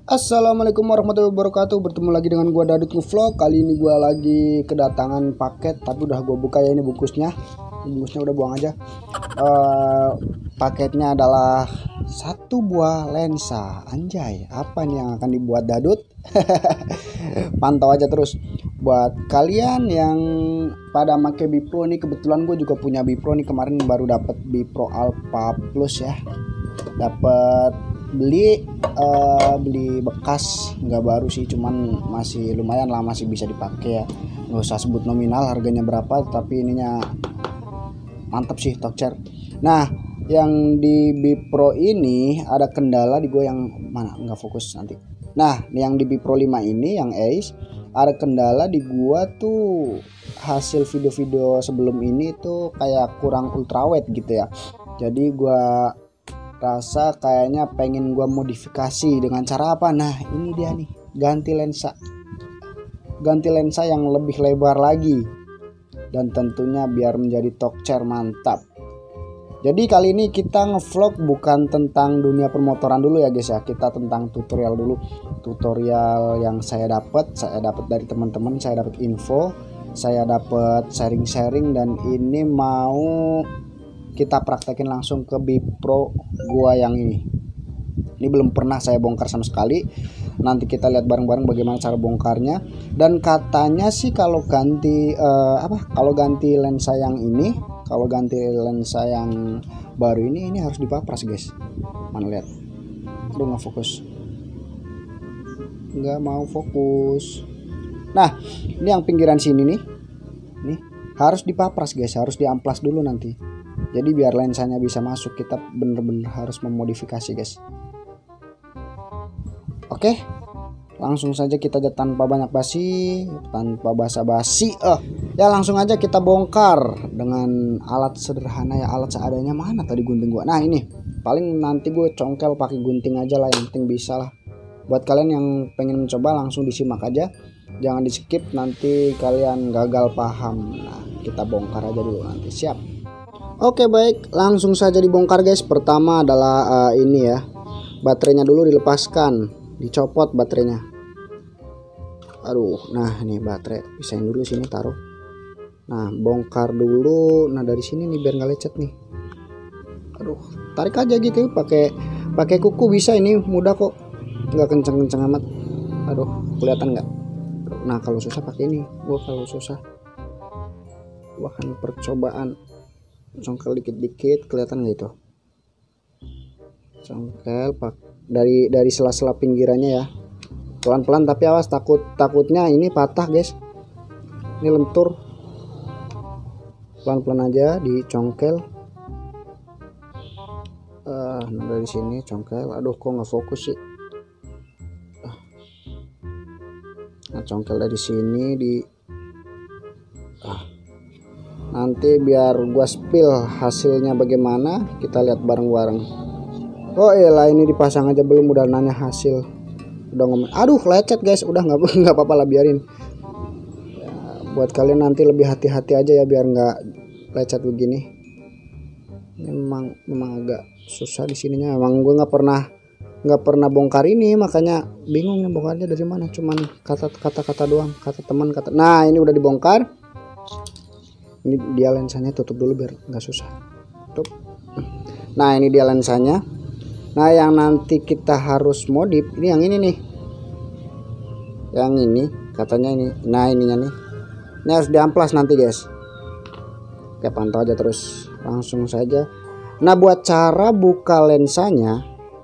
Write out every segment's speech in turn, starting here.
Assalamualaikum warahmatullahi wabarakatuh. Bertemu lagi dengan gua Dadut Ngevlog. Kali ini gua lagi kedatangan paket, tapi udah gua buka ya, ini bungkusnya. Bungkusnya udah buang aja. Paketnya adalah satu buah lensa. Anjay, apa nih yang akan dibuat Dadut? Pantau aja terus. Buat kalian yang pada make Bipro nih, kebetulan gue juga punya Bipro nih, kemarin baru dapet Bipro Alpha Plus ya. Dapat beli bekas, nggak baru sih, cuman masih lumayan lah, masih bisa dipakai ya. Nggak usah sebut nominal harganya berapa, tapi ininya mantap sih, Tokcer. Nah, yang di Bipro ini ada kendala di gue yang mana nggak fokus nanti. Nah, yang di Bipro 5 ini yang Ace ada kendala di gua tuh, hasil video-video sebelum ini tuh kayak kurang ultrawide gitu ya. Jadi gua rasa kayaknya pengen gua modifikasi dengan cara apa? Nah, ini dia nih, ganti lensa yang lebih lebar lagi, dan tentunya biar menjadi Tokcer mantap. Jadi kali ini kita ngevlog bukan tentang dunia permotoran dulu ya guys ya, kita tentang tutorial dulu. Tutorial yang saya dapat dari teman-teman, saya dapat info, saya dapat sharing-sharing, dan ini mau kita praktekin langsung ke Bipro gua yang ini. Ini belum pernah saya bongkar sama sekali. Nanti kita lihat bareng-bareng bagaimana cara bongkarnya. Dan katanya sih kalau ganti lensa yang ini, kalau ganti lensa yang baru ini harus dipapras guys. Mana lihat? Aduh, nggak fokus. Nggak mau fokus. Nah, ini yang pinggiran sini nih harus dipapras guys, harus diamplas dulu nanti. Jadi biar lensanya bisa masuk, kita bener-bener harus memodifikasi guys. Oke, langsung saja kita aja tanpa banyak basi, tanpa basa-basi. Ya langsung aja kita bongkar dengan alat sederhana ya, alat seadanya. Mana tadi gunting gua? Nah ini, paling nanti gue congkel pakai gunting aja lah, yang penting bisa lah. Buat kalian yang pengen mencoba langsung disimak aja, jangan di skip, nanti kalian gagal paham. Nah, kita bongkar aja dulu nanti, siap. Oke baik, langsung saja dibongkar guys. Pertama adalah ini ya, baterainya dulu dilepaskan, dicopot baterainya. Aduh, nah ini baterai, pisahin dulu sini, taruh. Nah, bongkar dulu. Nah, dari sini nih biar nggak lecet nih. Aduh, tarik aja gitu, pakai kuku bisa, ini mudah kok, nggak kenceng-kenceng amat. Aduh, kelihatan nggak? Nah, kalau susah pakai ini. Kalau susah, bahan percobaan. Congkel dikit-dikit, kelihatan nggak itu? Congkel dari sela-sela pinggirannya ya, pelan-pelan, tapi awas, takutnya ini patah guys, ini lentur. Pelan-pelan aja dicongkel. Nah, dari sini congkel. Aduh, kok nggak fokus sih. Nah, congkel dari sini nanti biar gua spill hasilnya bagaimana, kita lihat bareng-bareng. Oh iya, ini dipasang aja belum, udah nanya hasil, udah ngomong. Aduh, lecet guys, udah nggak apa-apa lah, biarin ya, buat kalian nanti lebih hati-hati aja ya, biar nggak lecet begini. Memang agak susah di sininya, emang gue nggak pernah bongkar ini, makanya bingung nih bongkarnya dari mana. Cuman kata-kata doang, kata teman. Nah, ini udah dibongkar. Ini dia lensanya, tutup dulu biar nggak susah. Tutup. Nah, ini dia lensanya. Nah, yang nanti kita harus modif ini yang ini nih, yang ini katanya ini. Nah, ininya nih, ini harus diamplas nanti guys. Oke, pantau aja terus, langsung saja. Nah, buat cara buka lensanya,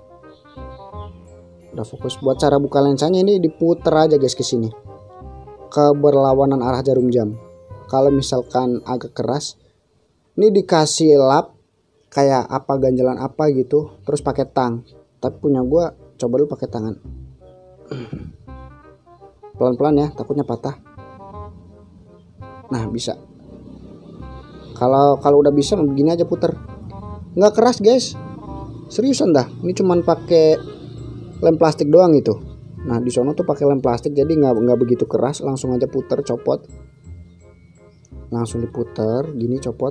udah fokus. Buat cara buka lensanya ini diputer aja guys ke sini, ke berlawanan arah jarum jam. Kalau misalkan agak keras, ini dikasih lap kayak apa, ganjalan apa gitu, terus pakai tang. Tapi punya gua coba dulu pakai tangan. Pelan-pelan ya, takutnya patah. Nah, bisa. Kalau udah bisa begini aja, puter. Nggak keras guys, seriusan dah. Ini cuman pakai lem plastik doang itu. Nah, di sono tuh pakai lem plastik, jadi nggak begitu keras. Langsung aja puter, copot. Langsung diputer gini, copot.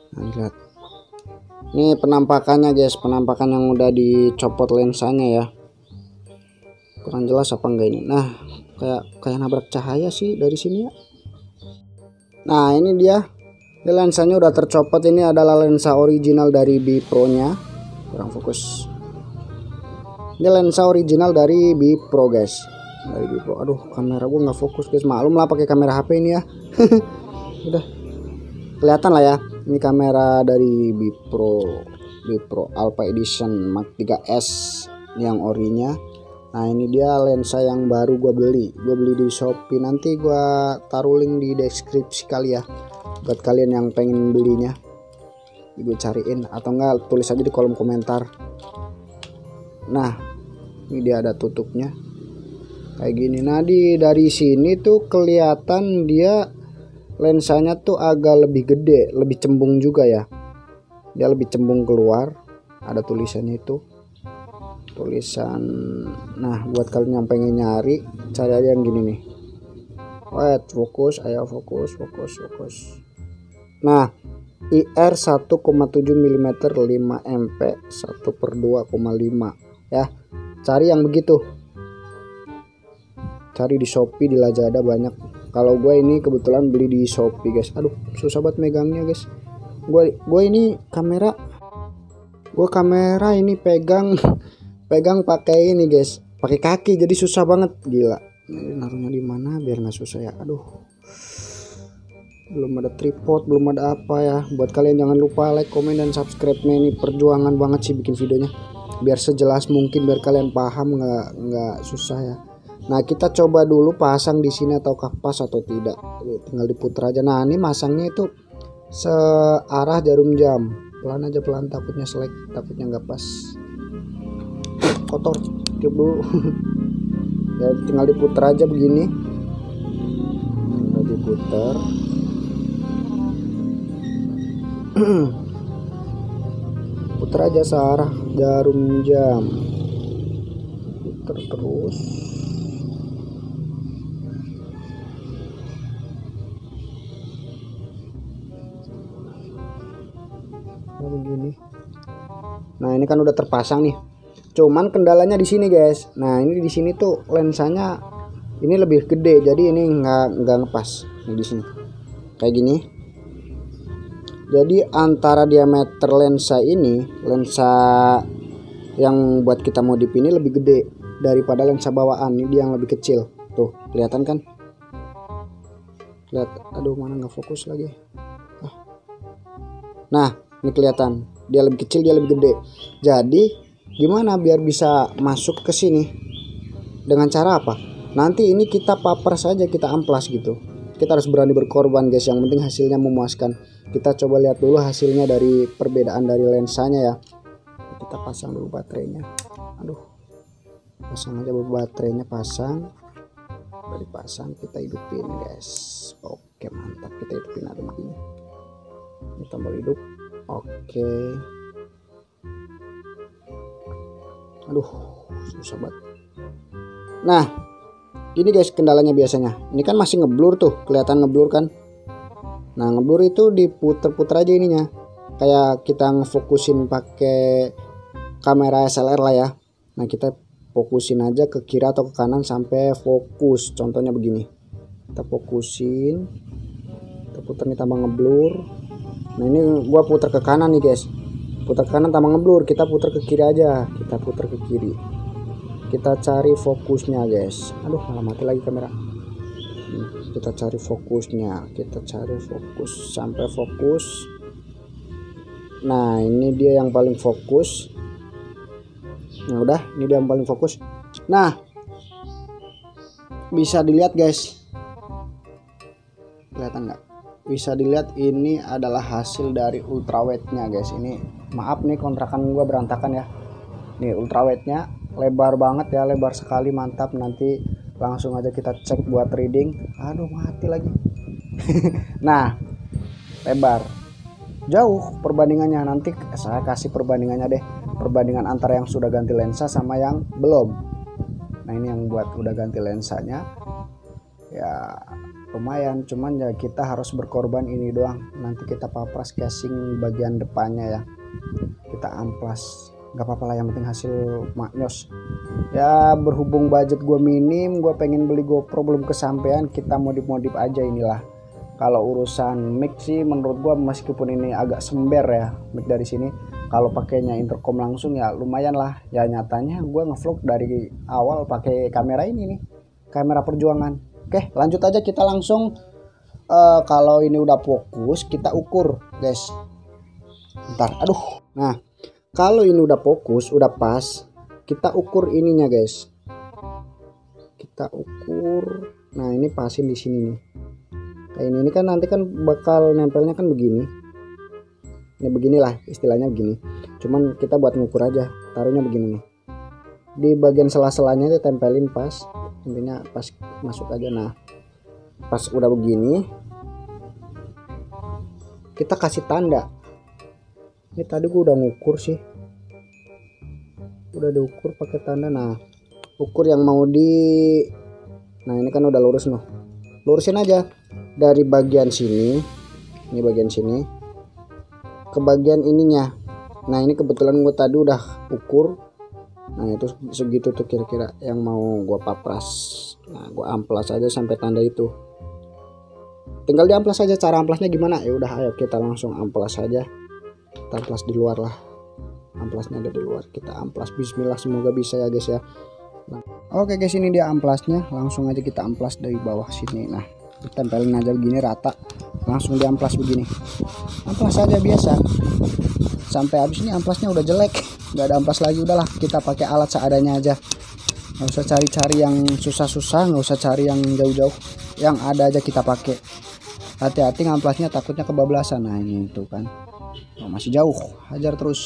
Nah, lihat. Ini penampakannya guys, penampakan yang udah dicopot lensanya ya. Kurang jelas apa enggak ini. Nah, kayak nabrak cahaya sih dari sini ya. Nah, ini dia. Ini lensanya udah tercopot. Ini adalah lensa original dari Bipro nya. Kurang fokus. Ini lensa original dari Bipro guys. Dari Bipro. Aduh, kamera gue nggak fokus guys. Maklum lah pakai kamera HP ini ya. Udah kelihatan lah ya. Ini kamera dari Bipro Alpha Edition Mark 3S yang orinya. Nah, ini dia lensa yang baru gue beli di Shopee. Nanti gue taruh link di deskripsi kali ya, buat kalian yang pengen belinya. Gue cariin, atau enggak tulis aja di kolom komentar. Nah, ini dia ada tutupnya kayak gini. Nah, dari sini tuh kelihatan dia lensanya tuh agak lebih gede, lebih cembung juga ya. Dia lebih cembung keluar. Ada tulisannya itu. Tulisan. Nah, buat kalian yang pengen nyari, cari aja yang gini nih. Wait, fokus, ayo fokus. Nah, IR 1,7 mm 5 MP 1/2,5 ya. Cari yang begitu. Cari di Shopee, di Lazada banyak. Kalau gue ini kebetulan beli di Shopee guys. Aduh, susah banget megangnya guys. Gue ini kamera ini pegang pakai ini guys, pakai kaki, jadi susah banget. Gila, ini naruhnya di mana biar nggak susah ya. Aduh, belum ada tripod, belum ada apa ya. Buat kalian jangan lupa like, komen, dan subscribe. Ini perjuangan banget sih bikin videonya, biar sejelas mungkin, biar kalian paham, nggak susah ya. Nah, kita coba dulu pasang di sini ataukah pas atau tidak. Tinggal diputar aja. Nah, ini masangnya itu searah jarum jam. Pelan aja, pelan, takutnya selek, takutnya nggak pas. Kotor, tiup dulu. Ya, tinggal diputar aja begini. Tinggal diputar. Putar aja searah jarum jam. Putar terus. Nah, begini. Nah, ini kan udah terpasang nih. Cuman kendalanya di sini guys. Nah, ini di sini tuh lensanya ini lebih gede, jadi ini nggak ngepas. Nah, di sini kayak gini. Jadi antara diameter lensa ini, lensa yang buat kita modif ini lebih gede daripada lensa bawaan. Ini dia yang lebih kecil. Tuh, kelihatan kan? Lihat. Aduh, mana nggak fokus lagi. Nah, ini kelihatan. Dia lebih kecil, dia lebih gede. Jadi gimana biar bisa masuk ke sini? Dengan cara apa? Nanti ini kita paper saja, kita amplas gitu. Kita harus berani berkorban guys, yang penting hasilnya memuaskan. Kita coba lihat dulu hasilnya dari perbedaan dari lensanya ya. Kita pasang dulu baterainya. Aduh, pasang aja baterainya, pasang. Udah dipasang, kita hidupin guys. Oke, mantap, kita hidupin ada begini. Ini tombol hidup. Oke. Aduh, susah banget. Nah, ini guys kendalanya biasanya. Ini kan masih ngeblur tuh, kelihatan ngeblur kan. Nah, ngeblur itu diputer-puter aja ininya. Kayak kita ngefokusin pakai kamera SLR lah ya. Nah, kita fokusin aja ke kiri atau ke kanan sampai fokus. Contohnya begini. Kita fokusin. Kita puter nih tambah ngeblur. Nah, ini gua puter ke kanan nih guys. Putar ke kanan tambah ngeblur, kita putar ke kiri aja. Kita putar ke kiri. Kita cari fokusnya guys. Aduh, malah mati lagi kamera. Kita cari fokusnya. Kita cari fokus sampai fokus. Nah, ini dia yang paling fokus. Nah, udah, ini dia yang paling fokus. Nah, bisa dilihat guys. Kelihatan nggak? Bisa dilihat ini adalah hasil dari ultrawide-nya guys. Ini maaf nih kontrakan gua berantakan ya. Nih ultrawide-nya lebar banget ya, lebar sekali, mantap. Nanti langsung aja kita cek buat reading. Aduh, mati lagi. Nah, lebar. Jauh perbandingannya, nanti saya kasih perbandingannya deh. Perbandingan antara yang sudah ganti lensa sama yang belum. Nah, ini yang buat udah ganti lensanya. ya lumayan, cuman ya kita harus berkorban ini doang. Nanti kita papras casing bagian depannya ya, kita amplas, nggak apa-apa lah, yang penting hasil maknyos ya. Berhubung budget gue minim, gue pengen beli GoPro belum kesampaian, kita modif-modif aja inilah. Kalau urusan mic sih menurut gue meskipun ini agak sember ya mic dari sini, kalau pakainya intercom langsung ya lumayan lah ya. Nyatanya gue ngevlog dari awal pakai kamera ini nih, kamera perjuangan. Oke, lanjut aja kita langsung. Kalau ini udah fokus kita ukur guys, ntar aduh. Nah kalau ini udah fokus udah pas, kita ukur ininya guys, kita ukur. Nah ini pasin di sini nih, kayak ini kan nanti kan bakal nempelnya kan begini, ini beginilah istilahnya begini, cuman kita buat ngukur aja, taruhnya begini nih, di bagian sela-selanya ditempelin pas, intinya pas masuk aja. Nah pas udah begini kita kasih tanda. Ini tadi gue udah ngukur sih, udah diukur pakai tanda. Nah ukur yang mau nah ini kan udah lurus loh, lurusin aja dari bagian sini, ini bagian sini ke bagian ininya. Nah ini kebetulan gue tadi udah ukur, nah itu segitu tuh kira-kira yang mau gue papras. Nah gue amplas aja sampai tanda itu, tinggal diamplas aja. Cara amplasnya gimana ya udah, ayo kita langsung amplas aja. Kita amplas di luar lah, amplasnya ada di luar, kita amplas. Bismillah, semoga bisa ya guys ya. Nah, oke guys, ini dia amplasnya, langsung aja kita amplas dari bawah sini. Nah ditempelin aja begini rata, langsung diamplas begini, amplas aja biasa sampai habis. Ini amplasnya udah jelek, nggak ada amplas lagi, udahlah kita pakai alat seadanya aja, nggak usah cari-cari yang susah-susah, nggak usah cari yang jauh-jauh, yang ada aja kita pakai. Hati-hati ngamplasnya, takutnya kebablasan. Nah ini tuh kan, oh, masih jauh, hajar terus.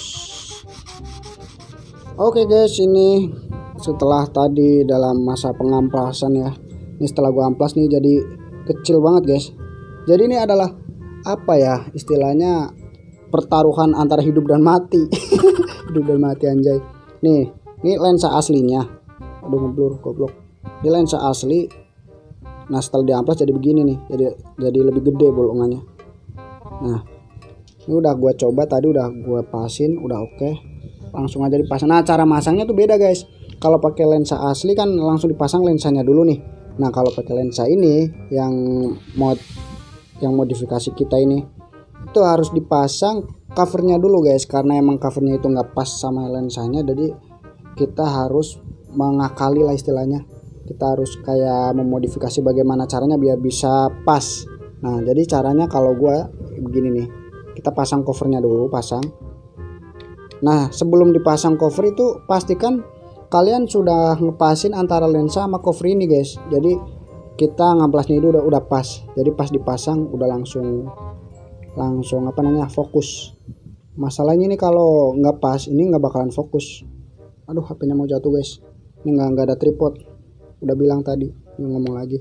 Oke guys, ini setelah tadi dalam masa pengamplasan ya, ini setelah gua amplas nih jadi kecil banget guys. Jadi ini adalah apa ya istilahnya, pertaruhan antara hidup dan mati. Hidup dan mati anjay. Nih ini lensa aslinya, aduh ngeblur goblok, ini lensa asli. Nah setelah diamplas jadi begini nih, jadi lebih gede bolongannya. Nah ini udah gua coba tadi, udah gua pasin, udah oke, langsung aja dipasang. Nah cara masangnya tuh beda guys, kalau pakai lensa asli kan langsung dipasang lensanya dulu nih. Nah kalau pakai lensa ini yang modifikasi kita ini, itu harus dipasang covernya dulu guys, karena emang covernya itu nggak pas sama lensanya. Jadi kita harus mengakali lah istilahnya, kita harus kayak memodifikasi bagaimana caranya biar bisa pas. Nah jadi caranya kalau gua begini nih, kita pasang covernya dulu, pasang. Nah sebelum dipasang cover itu pastikan kalian sudah ngepasin antara lensa sama cover ini guys. Jadi kita ngamplasnya itu udah pas, jadi pas dipasang udah langsung apa namanya, fokus. Masalahnya ini kalau nggak pas ini nggak bakalan fokus. Aduh HP-nya mau jatuh guys, ini nggak ada tripod, udah bilang tadi, ini ngomong lagi.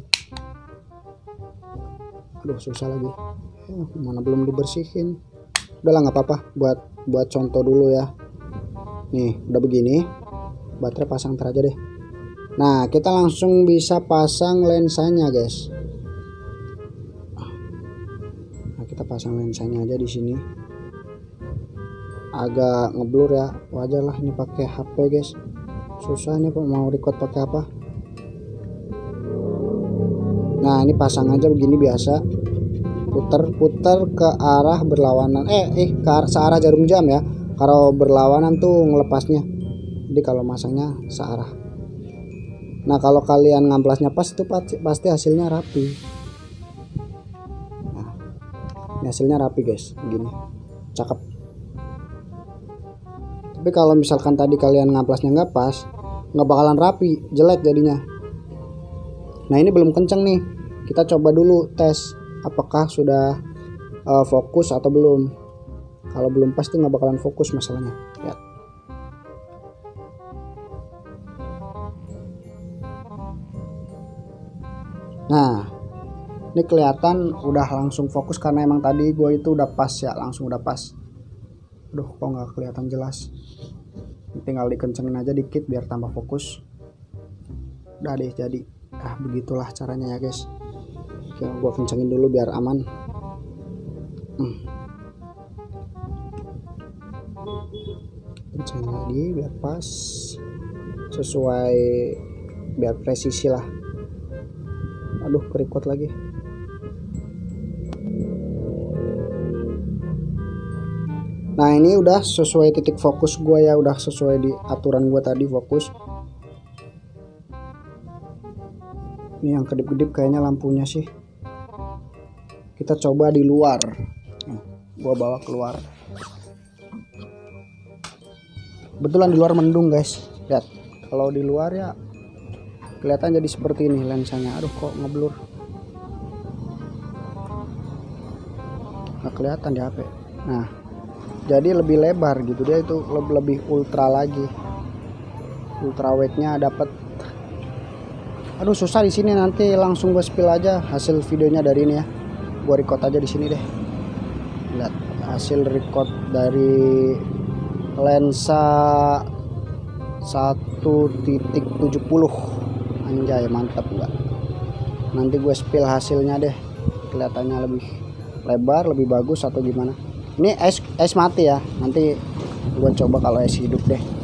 Aduh susah lagi, mana belum dibersihin. Udahlah nggak apa-apa, buat contoh dulu ya. Nih udah begini, baterai pasang ntar aja deh. Nah kita langsung bisa pasang lensanya guys. Nah kita pasang lensanya aja di sini. Agak ngeblur ya, wajar lah, ini pakai HP guys, susah nih mau record pakai apa. Nah ini pasang aja begini biasa, puter ke arah berlawanan, searah jarum jam ya. Kalau berlawanan tuh ngelepasnya, jadi kalau masangnya searah. Nah kalau kalian ngamplasnya pas itu pasti hasilnya rapi. Nah ini hasilnya rapi guys, begini, cakep. Tapi kalau misalkan tadi kalian ngamplasnya nggak pas, nggak bakalan rapi, jelek jadinya. Nah ini belum kenceng nih, kita coba dulu tes apakah sudah fokus atau belum. Kalau belum pasti nggak bakalan fokus masalahnya ya. Nah ini kelihatan udah langsung fokus karena emang tadi gue itu udah pas ya, langsung udah pas. Aduh kok nggak kelihatan jelas, tinggal dikencengin aja dikit biar tambah fokus. Udah deh jadi. Begitulah caranya ya guys. Oke, gua kencengin dulu biar aman. Kencengin lagi biar pas, sesuai, biar presisi lah. Aduh, kerikot lagi. Nah, ini udah sesuai titik fokus gua ya, udah sesuai di aturan gua tadi fokus. Ini yang kedip-kedip kayaknya lampunya sih. Kita coba di luar. Gua bawa keluar. Kebetulan di luar mendung guys. Lihat, kalau di luar ya kelihatan jadi seperti ini lensanya. Aduh, kok ngeblur. Nggak kelihatan di HP. Nah, jadi lebih lebar gitu, dia itu lebih ultra lagi, ultra wide-nya dapat. Aduh, susah di sini, nanti langsung gue spill aja hasil videonya dari ini ya. Gue record aja di sini deh. Lihat hasil record dari lensa 1.70. Anjay, mantap enggak? Nanti gue spill hasilnya deh, kelihatannya lebih lebar, lebih bagus atau gimana. Ini es mati ya, nanti gue coba kalau es hidup deh.